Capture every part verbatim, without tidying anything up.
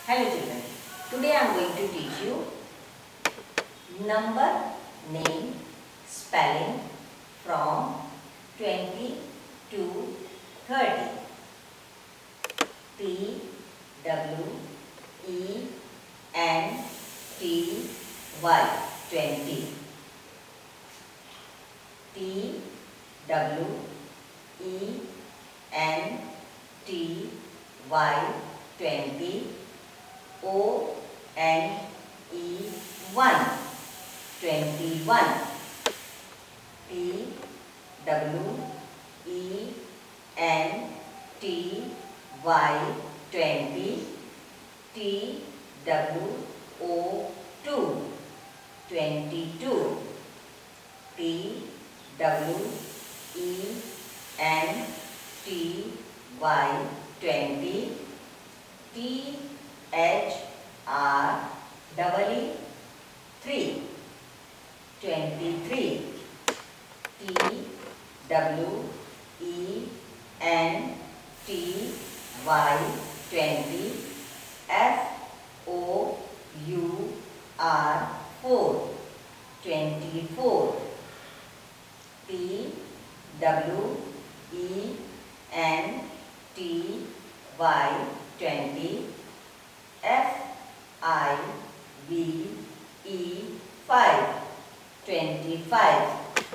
Hello children, today I am going to teach you number, name, spelling from twenty to thirty. T W E N T Y twenty. T W E N T Y twenty. O N E one, twenty-one. T W E N T Y twenty. T W O two, twenty-two. T W E N T Y twenty. T H R double E three, twenty-three. T W E N T Y twenty. F O U R four, twenty-four. T W E N T Y twenty. F I V E five, twenty-five.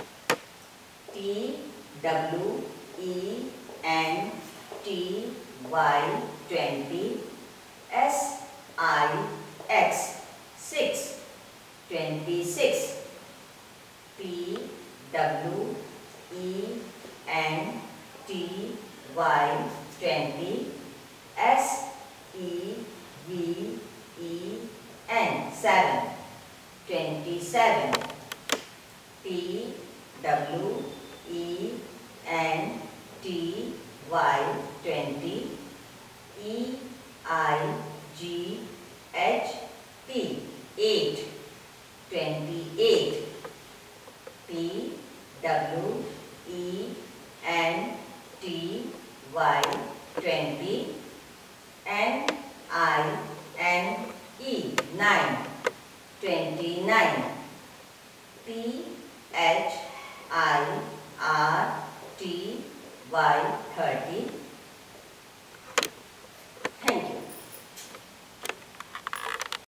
T W E N T Y twenty. S I X six, twenty-six. T W E N T Y twenty. S E V E N seven, twenty-seven. T W E N T Y twenty. E I G H T eight, twenty-eight. T W E N T Y twenty. N I N E nine, twenty-nine. T H I R T Y thirty.